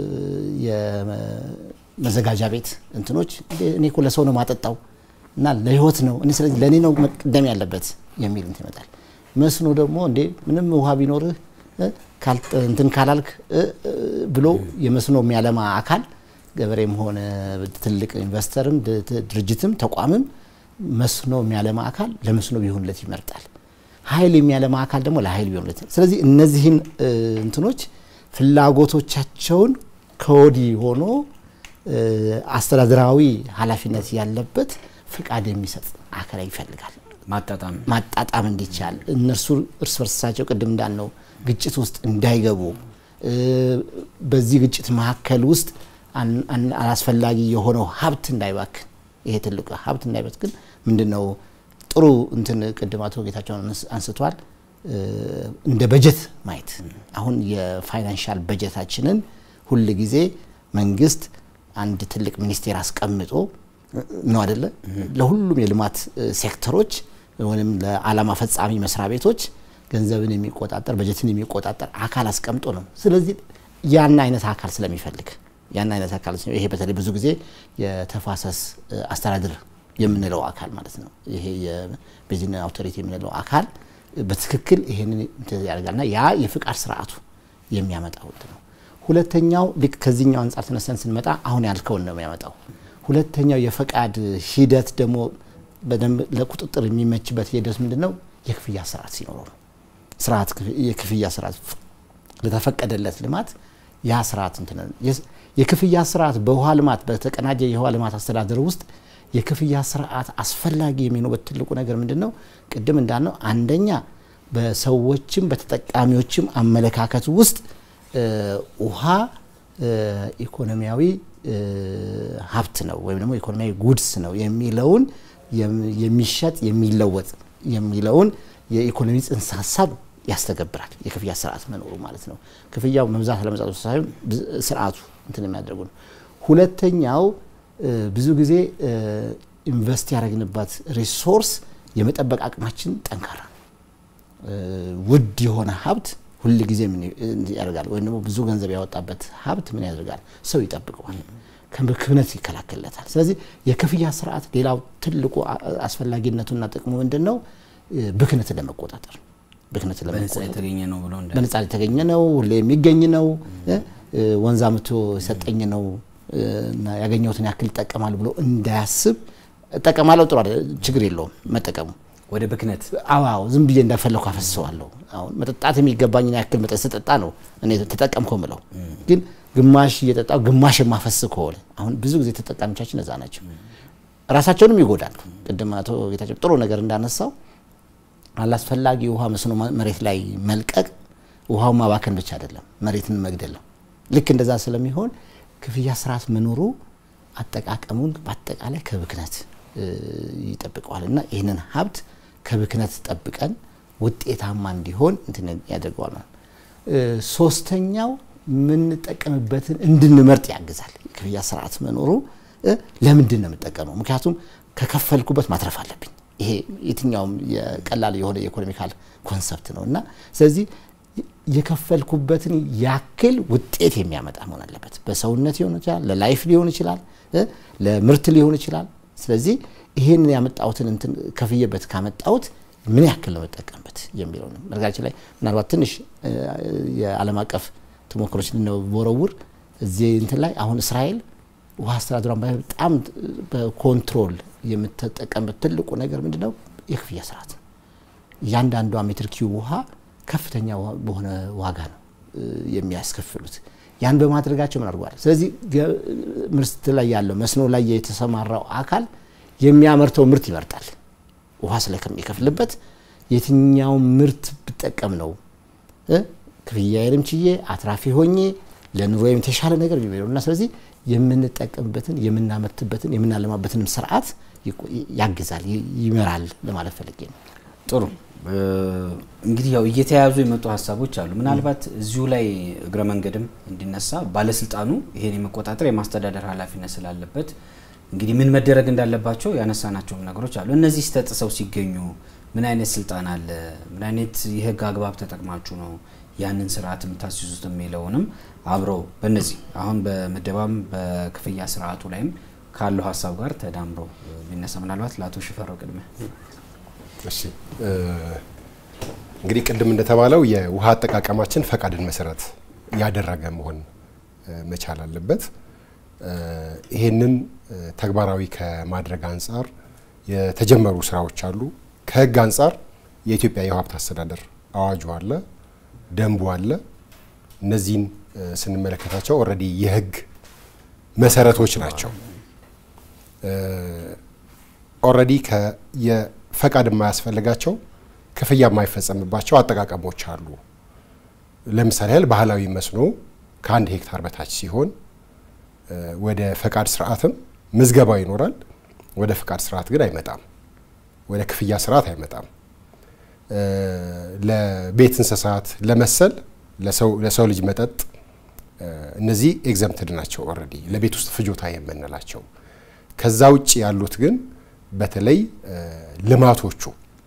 የመዘጋጃ ቤት እንትኖች እኔ እኮ ለሰው ነው ማጠጣው እና ለህይወት ነው እኔ ስለዚህ ለኔ ነው መቅደም ያለበት የሚል እንት ይመጣል። መስኖ ደግሞ እንዴ ምንም ውሃ ቢኖርህ እንትን ካላልክ ብሎ የመስኖ የሚያለማ አካል ገበሬም ሆነ ትልቅ ኢንቨስተርም ድርጅትም ተቋምም መስኖ የሚያለማ አካል ለመስኖ ቢሆንለት ይመርጣል። ኃይል የሚያለማ አካል ደግሞ ለኃይል ቢሆንለት። ስለዚህ እነዚህን እንትኖች ፍላጎቶቻቸውን ከወዲ ሆኖ አስተዳደራዊ ኃላፊነት ያለበት ፍቃድ የሚሰጥ አካል ይፈልጋል። ማጣጣም እንዲቻል እነሱ እርስ በርሳቸው ቅድም እንዳልነው ግጭት ውስጥ እንዳይገቡ በዚህ ግጭት መካከል ውስጥ አላስፈላጊ የሆነው ሀብት እንዳይባክን ይሄ ትልቁ ሀብት እንዳይባክን ምንድነው ጥሩ እንትን ቅድም አቶ ጌታቸው አንስቷል። እንደ በጀት ማየት አሁን የፋይናንሻል በጀታችንን ሁሉ ጊዜ መንግስት አንድ ትልቅ ሚኒስቴር አስቀምጦ ነው አይደለ ለሁሉም የልማት ሴክተሮች ወይንም ለዓላማ ፈጻሚ መስሪያ ቤቶች ገንዘብን የሚቆጣጠር በጀትን የሚቆጣጠር አካል አስቀምጦ ነው። ስለዚህ ያን አይነት አካል ስለሚፈልግ ያን አይነት አካል ይሄ በተለይ ብዙ ጊዜ የተፋሰስ አስተዳደር የምንለው አካል ማለት ነው። ይሄ የቤዚን አውቶሪቲ የምንለው አካል በትክክል ይሄንን ያደርጋልና ያ የፍቃድ ስርዓቱ የሚያመጣው ነው። ሁለተኛው ልክ ከዚህኛው አንፃር ተነስተን ስንመጣ አሁን ያልከው ነው የሚያመጣው። ሁለተኛው የፍቃድ ሂደት ደግሞ በደንብ ለቁጥጥር የሚመችበት ሂደት ምንድነው? የክፍያ ስርዓት ሲኖር ነው። ስርዓት የክፍያ ስርዓት ለተፈቀደለት ልማት ያ ስርዓት እንትን የክፍያ ስርዓት በውሃ ልማት በተቀናጀ የውሃ ልማት አስተዳደር ውስጥ የክፍያ ስርዓት አስፈላጊ የሚሆነው ትልቁ ነገር ምንድነው? ቅድም እንዳልነው አንደኛ በሰዎችም በተጠቃሚዎችም አመለካከት ውስጥ ውሃ ኢኮኖሚያዊ ሀብት ነው ወይም ደግሞ ኢኮኖሚያዊ ጉድስ ነው የሚለውን የሚሸጥ የሚለወጥ የሚለውን የኢኮኖሚ ጽንሰ ሐሳብ ያስተገብራል የክፍያ ስርዓት መኖሩ ማለት ነው። ክፍያው መብዛት ለመጻቱ ሳይሆን ስርዓቱ እንትን የሚያደርጉ ነው። ሁለተኛው ብዙ ጊዜ ኢንቨስት ያደረግንበት ሪሶርስ የመጠበቅ አቅማችን ጠንካራ ነው። ውድ የሆነ ሀብት ሁሉ ጊዜ ምን ያደርጋል ወይ ደግሞ ብዙ ገንዘብ ያወጣበት ሀብት ምን ያደርጋል? ሰው ይጠብቀዋል፣ ከብክነት ይከላከለታል። ስለዚህ የክፍያ ስርዓት ሌላው ትልቁ አስፈላጊነቱና ጥቅሙ ምንድነው? ብክነትን ለመቆጣጠር ብክነትን ለመቆጣጠር
የተገኘ ነው ብሎ
በነፃ የተገኘ ነው ሁሌ የሚገኝ ነው ወንዛምቶ የሰጠኝ ነው እና ያገኘሁትን ያክል ይጠቀማል ብሎ እንዳያስብ ተጠቀማለው ጥሩ አይደል ችግር የለውም መጠቀሙ
ወደ ብክነት
አዎ ዝም ብዬ እንደፈለኩ አፈሰዋለሁ አሁን መጠጣት የሚገባኝ ያክል መጠጥ ስጠጣ ነው እኔ ተጠቀምኩ ምለው ግን ግማሽ እየጠጣው ግማሽ የማፈስ ከሆነ አሁን ብዙ ጊዜ ተጠቃሚዎቻችን እዛ ናቸው ራሳቸውንም ይጎዳሉ ቅድም አቶ ጌታቸው ጥሩ ነገር እንዳነሳው አላስፈላጊ ውሃ መስኖ መሬት ላይ መልቀቅ ውሃው ማባከን ብቻ አይደለም መሬትን መግደል ነው ልክ እንደዛ ስለሚሆን ክፍያ ስርዓት መኖሩ አጠቃቀሙን በአጠቃላይ ከብክነት ይጠብቀዋልና ይሄንን ሀብት ከብክነት ጠብቀን ውጤታማ እንዲሆን እንትን ያደርገዋል ሶስተኛው ምን ተጠቀምበትን እንድንመርጥ ያግዛል ክፍያ ስርዓት መኖሩ ለምንድን ነው የምጠቀመው ምክንያቱም ከከፈልኩበት ማትረፍ አለብኝ ይሄ የትኛውም የቀላል የሆነ ኢኮኖሚካል ኮንሰፕት ነውና ስለዚህ የከፈልኩበትን ያክል ውጤት የሚያመጣ መሆን አለበት በሰውነት ሊሆን ይችላል ለላይፍ ሊሆን ይችላል ለምርት ሊሆን ይችላል ስለዚህ ይሄን ያመጣውትን እንትን ከፍየበት ካመጣውት ምን ያክል ነው ተጠቀምበት የሚለው ነው መርጋጭ ላይ ምናልባት ትንሽ የዓለም አቀፍ ተሞክሮች ነው ወረውር እዚህ እንትን ላይ አሁን እስራኤል ውሃ አስተዳደሯን በጣም በኮንትሮል የምትጠቀምበት ትልቁ ነገር ምንድነው የክፍያ ስርዓት ያንዳንዷ ሜትር ኪዩብ ውሃ ከፍተኛ በሆነ ዋጋ ነው የሚያስከፍሉት ያን በማድረጋቸው ምን አድርጓል ስለዚህ ምርት ላይ ያለው መስኖ ላይ የተሰማራው አካል የሚያመርተው ምርት ይመርጣል ውሃ ስለከሚከፍልበት የትኛው ምርት ብጠቀም ነው ክፍያዬንም ችዬ አትራፊ ሆኜ ለኑሮዬም ተሻለ ነገር ቢሆንና ስለዚህ የምንጠቀምበትን የምናመርትበትን የምናለማበትንም ስርዓት ያግዛል ይመራል ለማለት ፈልጌ ነው
ጥሩ እንግዲህ ያው እየተያዙ የመጡ ሐሳቦች አሉ ምናልባት እዚሁ ላይ እግረ መንገድም እንዲነሳ ባለስልጣኑ ይሄን የመቆጣጠር የማስተዳደር ኃላፊነት ስላለበት እንግዲህ ምን መደረግ እንዳለባቸው ያነሳናቸው ነገሮች አሉ እነዚህ ተጥሰው ሲገኙ ምን አይነት ስልጣን አለ ምን አይነት የህግ አግባብ ተጠቅማችሁ ነው ያንን ስርዓት የምታስይዙት የሚለውንም አብሮ በእነዚህ አሁን በመደባም በክፍያ ስርዓቱ ላይም ካለው ሐሳብ ጋር ተዳምሮ ቢነሳ ምናልባት ለአቶ ሽፈራው ቅድመ
እሺ እንግዲህ ቅድም እንደተባለው የውሃ አጠቃቀማችን ፈቃድን መሰረት ያደረገ መሆን መቻል አለበት ይሄንን ተግባራዊ ከማድረግ አንፃር የተጀመሩ ስራዎች አሉ ከህግ አንፃር የኢትዮጵያ የውሃ ሀብት አስተዳደር አዋጁ አለ ደንቡ አለ እነዚህን ስንመለከታቸው ኦሬዲ የህግ መሰረቶች ናቸው ኦሬዲ የፈቃድ የማያስፈልጋቸው ክፍያ የማይፈጸምባቸው አጠቃቀሞች አሉ ለምሳሌ ባህላዊ መስኖ ከ1 ሄክታር በታች ሲሆን ወደ ፈቃድ ስርዓትም ምዝገባ ይኖራል ወደ ፈቃድ ስርዓት ግን አይመጣም ወደ ክፍያ ስርዓት አይመጣም ለቤት እንስሳት ለመሰል ለሰው ልጅ መጠጥ እነዚህ ኤግዘምፕትድ ናቸው ኦሬዲ ለቤት ውስጥ ፍጆታ የምንላቸው ከዛ ውጪ ያሉት ግን በተለይ ልማቶቹ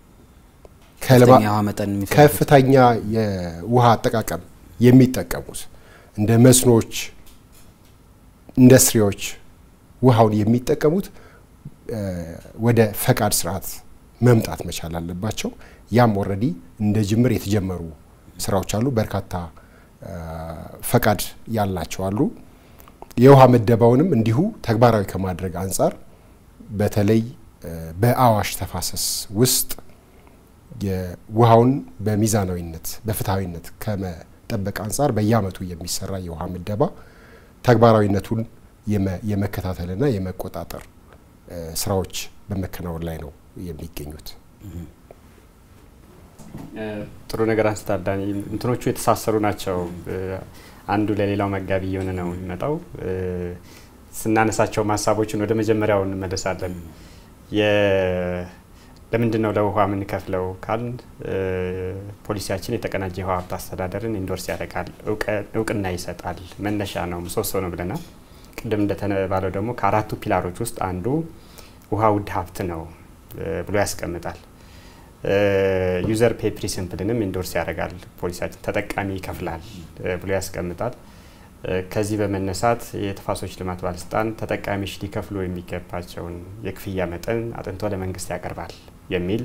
ከፍተኛ የውሃ አጠቃቀም የሚጠቀሙት እንደ መስኖች ኢንዱስትሪዎች ውሃውን የሚጠቀሙት ወደ ፈቃድ ስርዓት መምጣት መቻል አለባቸው ያም ኦሬዲ እንደ ጅምር የተጀመሩ ስራዎች አሉ በርካታ ፈቃድ ያላቸው አሉ የውሃ መደባውንም እንዲሁ ተግባራዊ ከማድረግ አንፃር በተለይ በአዋሽ ተፋሰስ ውስጥ የውሃውን በሚዛናዊነት በፍትሃዊነት ከመጠበቅ አንፃር በየአመቱ የሚሰራ የውሃ መደባ ተግባራዊነቱን የመከታተልና የመቆጣጠር ስራዎች በመከናወን ላይ ነው የሚገኙት
ጥሩ ነገር አንስታል ዳኒ እንትኖቹ የተሳሰሩ ናቸው አንዱ ለሌላው መጋቢ የሆነ ነው የሚመጣው ስናነሳቸው ሐሳቦችን ወደ መጀመሪያው እንመለሳለን ለምንድነው ለውሃ ምን ከፍለው ካል ፖሊሲያችን የተቀናጀ የውሃ ሀብት አስተዳደርን ኢንዶርስ ያደርጋል እውቅና ይሰጣል መነሻ ነው ምሰሶ ነው ብለናል ቅድም እንደተባለው ደግሞ ከአራቱ ፒላሮች ውስጥ አንዱ ውሃ ውድ ሀብት ነው ብሎ ያስቀምጣል ዩዘር ፔይ ፕሪንሲፕልንም ኢንዶርስ ያደርጋል ፖሊሲያችን ተጠቃሚ ይከፍላል ብሎ ያስቀምጣል ከዚህ በመነሳት የተፋሰሶች ልማት ባለስልጣን ተጠቃሚዎች ሊከፍሉ የሚገባቸውን የክፍያ መጠን አጥንቶ ለመንግስት ያቀርባል የሚል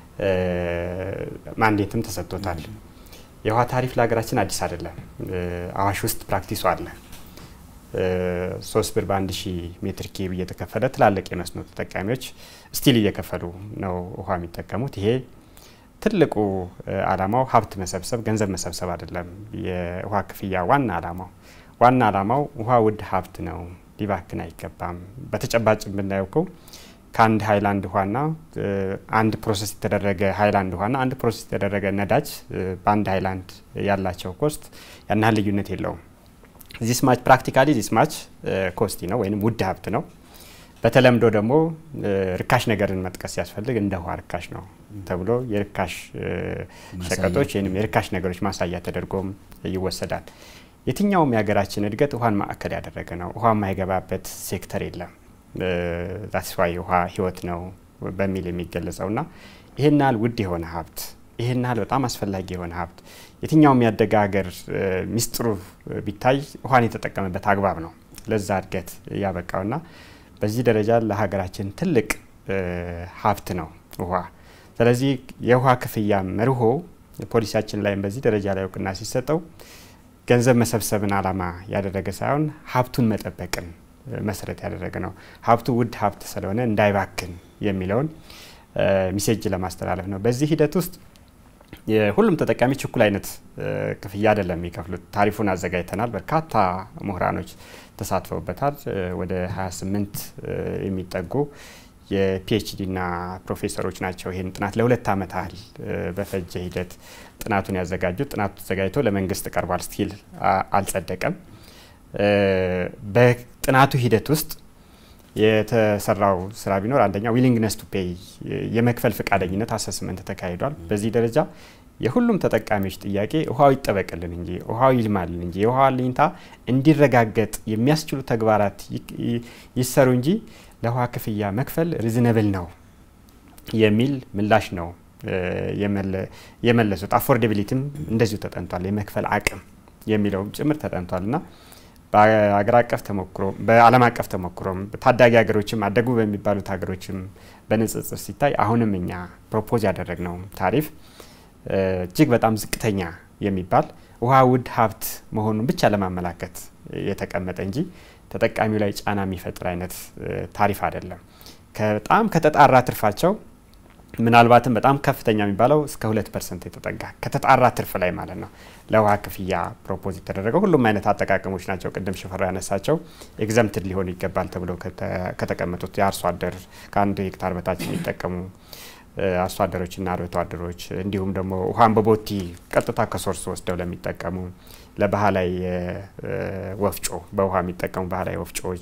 ማንዴትም ተሰጥቶታል የውሃ ታሪፍ ለሀገራችን አዲስ አይደለም አዋሽ ውስጥ ፕራክቲሱ አለ 3 ብር በ1000 ሜትር ኪዩብ እየተከፈለ ትላልቅ የመስኖ ተጠቃሚዎች ስቲል እየከፈሉ ነው ውሃ የሚጠቀሙት። ይሄ ትልቁ አላማው ሀብት መሰብሰብ ገንዘብ መሰብሰብ አይደለም። የውሃ ክፍያ ዋና አላማው ውሃ ውድ ሀብት ነው፣ ሊባክን አይገባም። በተጨባጭ ብናየው ከአንድ ሃይላንድ ውሃና አንድ ፕሮሰስ የተደረገ ሃይላንድ ውሃና አንድ ፕሮሰስ የተደረገ ነዳጅ በአንድ ሃይላንድ ያላቸው ኮስት ያን ያህል ልዩነት የለውም። ዚስ ማች ፕራክቲካሊ ዚስ ማች ኮስቲ ነው ወይም ውድ ሀብት ነው። በተለምዶ ደግሞ ርካሽ ነገርን መጥቀስ ያስፈልግ እንደ ውሃ ርካሽ ነው ተብሎ የርካሽ ሸቀጦች ወይም የርካሽ ነገሮች ማሳያ ተደርጎም ይወሰዳል። የትኛውም የሀገራችን እድገት ውሃን ማዕከል ያደረገ ነው። ውሃ የማይገባበት ሴክተር የለም። ዛትስ ዋይ ውሃ ህይወት ነው በሚል የሚገለጸውና ይሄን ያህል ውድ የሆነ ሀብት ይሄን ያህል በጣም አስፈላጊ የሆነ ሀብት የትኛውም ያደገ ሀገር ሚስጥሩ ቢታይ ውሃን የተጠቀመበት አግባብ ነው ለዛ እድገት ያበቃውና በዚህ ደረጃ ለሀገራችን ትልቅ ሀብት ነው ውሃ። ስለዚህ የውሃ ክፍያ መርሆ ፖሊሲያችን ላይ በዚህ ደረጃ ላይ እውቅና ሲሰጠው ገንዘብ መሰብሰብን አላማ ያደረገ ሳይሆን ሀብቱን መጠበቅን መሰረት ያደረገ ነው። ሀብቱ ውድ ሀብት ስለሆነ እንዳይባክን የሚለውን ሚሴጅ ለማስተላለፍ ነው። በዚህ ሂደት ውስጥ የሁሉም ተጠቃሚዎች እኩል አይነት ክፍያ አይደለም የሚከፍሉት። ታሪፉን አዘጋጅተናል። በርካታ ምሁራኖች ተሳትፈውበታል። ወደ 28 የሚጠጉ የፒኤችዲና ፕሮፌሰሮች ናቸው ይሄን ጥናት ለ2 ዓመት ያህል በፈጀ ሂደት ጥናቱን ያዘጋጁት። ጥናቱ ተዘጋጅቶ ለመንግስት ቀርቧል። ስቲል አልጸደቀም። በጥናቱ ሂደት ውስጥ የተሰራው ስራ ቢኖር አንደኛ ዊሊንግነስ ቱ ፔይ የመክፈል ፈቃደኝነት አሰስመንት ተካሂዷል። በዚህ ደረጃ የሁሉም ተጠቃሚዎች ጥያቄ ውሃው ይጠበቅልን እንጂ ውሃው ይልማልን እንጂ የውሃ ልኝታ እንዲረጋገጥ የሚያስችሉ ተግባራት ይሰሩ እንጂ ለውሃ ክፍያ መክፈል ሪዝነብል ነው የሚል ምላሽ ነው የመለሱት። አፎርዴቢሊቲም እንደዚሁ ተጠንቷል። የመክፈል አቅም የሚለው ጭምር ተጠንቷልና በአገር አቀፍ ተሞክሮ በዓለም አቀፍ ተሞክሮም ታዳጊ ሀገሮችም አደጉ በሚባሉት ሀገሮችም በንጽጽር ሲታይ አሁንም እኛ ፕሮፖዝ ያደረግነው ታሪፍ እጅግ በጣም ዝቅተኛ የሚባል ውሃ ውድ ሀብት መሆኑን ብቻ ለማመላከት የተቀመጠ እንጂ ተጠቃሚው ላይ ጫና የሚፈጥር አይነት ታሪፍ አይደለም። በጣም ከተጣራ ትርፋቸው ምናልባትም በጣም ከፍተኛ የሚባለው እስከ 2% የተጠጋ ከተጣራ ትርፍ ላይ ማለት ነው ለውሃ ክፍያ ፕሮፖዝ የተደረገው። ሁሉም አይነት አጠቃቀሞች ናቸው ቅድም ሽፈራ ያነሳቸው ኤግዘምትድ ሊሆኑ ይገባል ተብሎ ከተቀመጡት የአርሶ አደር ከ1 ሄክታር በታች የሚጠቀሙ አርሶ አደሮችና አርብቶ አደሮች እንዲሁም ደግሞ ውሃን በቦቲ ቀጥታ ከሶርስ ወስደው ለሚጠቀሙ ለባህላዊ ወፍጮ በውሃ የሚጠቀሙ ባህላዊ ወፍጮዎች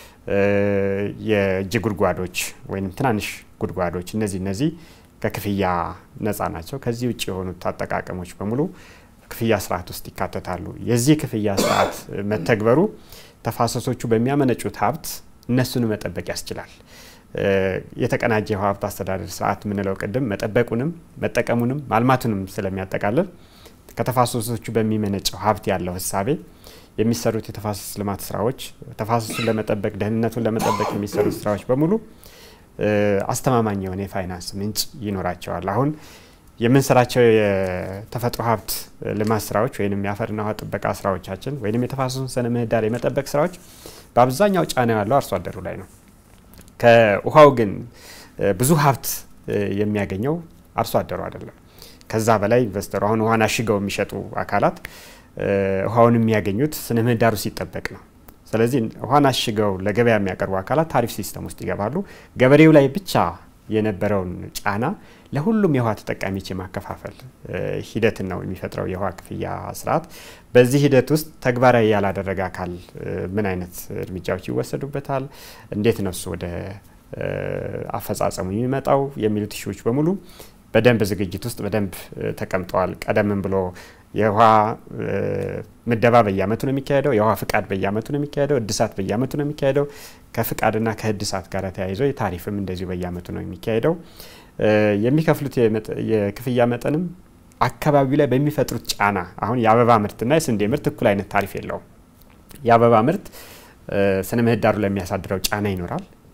የእጅ ጉድጓዶች ወይም ትናንሽ ጉድጓዶች እነዚህ ከክፍያ ነፃ ናቸው። ከዚህ ውጪ የሆኑት አጠቃቀሞች በሙሉ ክፍያ ስርዓት ውስጥ ይካተታሉ። የዚህ ክፍያ ስርዓት መተግበሩ ተፋሰሶቹ በሚያመነጩት ሀብት እነሱን መጠበቅ ያስችላል። የተቀናጀ ሀብት አስተዳደር ስርዓት ምንለው ቅድም መጠበቁንም መጠቀሙንም ማልማቱንም ስለሚያጠቃልል ከተፋሰሶቹ በሚመነጨው ሀብት ያለው ህሳቤ የሚሰሩት የተፋሰስ ልማት ስራዎች ተፋሰሱን ለመጠበቅ ደህንነቱን ለመጠበቅ የሚሰሩት ስራዎች በሙሉ አስተማማኝ የሆነ የፋይናንስ ምንጭ ይኖራቸዋል። አሁን የምንሰራቸው የተፈጥሮ ሀብት ልማት ስራዎች ወይንም የአፈርና ውሃ ጥበቃ ስራዎቻችን ወይንም የተፋሰሱን ስነ ምህዳር የመጠበቅ ስራዎች በአብዛኛው ጫና ያለው አርሶ አደሩ ላይ ነው። ከውሃው ግን ብዙ ሀብት የሚያገኘው አርሶ አደሩ አይደለም። ከዛ በላይ ኢንቨስተሩ አሁን ውሃን አሽገው የሚሸጡ አካላት ውሃውን የሚያገኙት ስነ ምህዳሩ ሲጠበቅ ነው። ስለዚህ ውሃን አሽገው ለገበያ የሚያቀርቡ አካላት ታሪፍ ሲስተም ውስጥ ይገባሉ። ገበሬው ላይ ብቻ የነበረውን ጫና ለሁሉም የውሃ ተጠቃሚዎች የማከፋፈል ሂደትን ነው የሚፈጥረው የውሃ ክፍያ ስርዓት። በዚህ ሂደት ውስጥ ተግባራዊ ያላደረገ አካል ምን አይነት እርምጃዎች ይወሰዱበታል፣ እንዴት ነው እሱ ወደ አፈጻጸሙ የሚመጣው የሚሉት ኢሹዎች በሙሉ በደንብ ዝግጅት ውስጥ በደንብ ተቀምጠዋል። ቀደም ብሎ የውሃ ምደባ በየአመቱ ነው የሚካሄደው። የውሃ ፍቃድ በየአመቱ ነው የሚካሄደው። እድሳት በየአመቱ ነው የሚካሄደው። ከፍቃድና ከእድሳት ጋር ተያይዞ የታሪፍም እንደዚሁ በየአመቱ ነው የሚካሄደው። የሚከፍሉት የክፍያ መጠንም አካባቢው ላይ በሚፈጥሩት ጫና አሁን የአበባ ምርትና የስንዴ ምርት እኩል አይነት ታሪፍ የለውም። የአበባ ምርት ስነ ምህዳሩ ላይ የሚያሳድረው ጫና ይኖራል።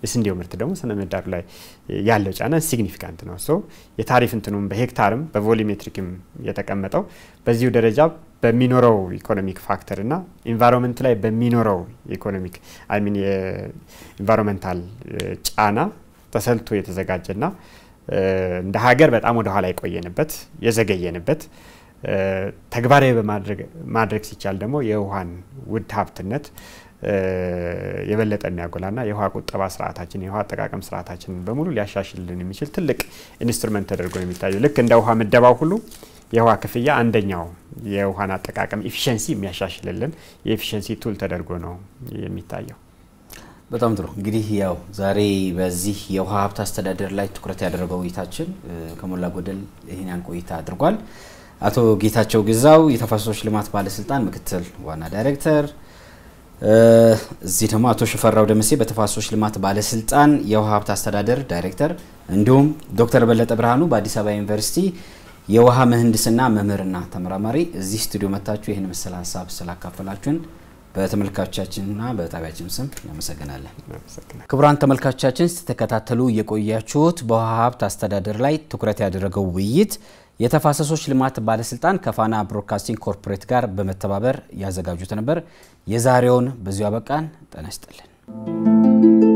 የስንዴው ምርት ደግሞ ስነ ምህዳሩ ላይ ያለው ጫና ሲግኒፊካንት ነው። ሶ የታሪፍ እንትኑም በሄክታርም በቮሊሜትሪክም የተቀመጠው በዚሁ ደረጃ በሚኖረው ኢኮኖሚክ ፋክተር እና ኢንቫይሮንመንት ላይ በሚኖረው ኢኮኖሚክ የኢንቫይሮንመንታል ጫና ተሰልቶ የተዘጋጀና እንደ ሀገር በጣም ወደ ኋላ የቆየንበት የዘገየንበት ተግባራዊ በማድረግ ሲቻል ደግሞ የውሃን ውድ ሀብትነት የበለጠ የሚያጎላና የውሃ ቁጠባ ስርዓታችን የውሃ አጠቃቀም ስርዓታችን በሙሉ ሊያሻሽልን የሚችል ትልቅ ኢንስትሩመንት ተደርጎ የሚታየው ልክ እንደ ውሃ ምደባው ሁሉ የውሃ ክፍያ አንደኛው የውሃን አጠቃቀም ኢፊሺየንሲ የሚያሻሽልልን የኢፊሺየንሲ ቱል ተደርጎ ነው የሚታየው።
በጣም ጥሩ። እንግዲህ ያው ዛሬ በዚህ የውሃ ሀብት አስተዳደር ላይ ትኩረት ያደረገው ውይይታችን ከሞላ ጎደል ይሄን ቆይታ አድርጓል። አቶ ጌታቸው ግዛው የተፋሰሶች ልማት ባለስልጣን ምክትል ዋና ዳይሬክተር፣ እዚህ ደግሞ አቶ ሽፈራው ደምሴ በተፋሰሶች ልማት ባለስልጣን የውሃ ሀብት አስተዳደር ዳይሬክተር፣ እንዲሁም ዶክተር በለጠ ብርሃኑ በአዲስ አበባ ዩኒቨርሲቲ የውሃ ምህንድስና መምህርና ተመራማሪ እዚህ ስቱዲዮ መጣችሁ ይሄን መሰል ሀሳብ ስላካፈላችሁን በተመልካቾቻችንና በጣቢያችን ስም እናመሰግናለን። ክቡራን ተመልካቾቻችን ስትከታተሉ የቆያችሁት በውሃ ሀብት አስተዳደር ላይ ትኩረት ያደረገው ውይይት የተፋሰሶች ልማት ባለስልጣን ከፋና ብሮድካስቲንግ ኮርፖሬት ጋር በመተባበር ያዘጋጁት ነበር። የዛሬውን በዚሁ አበቃን። ጤና ይስጥልን።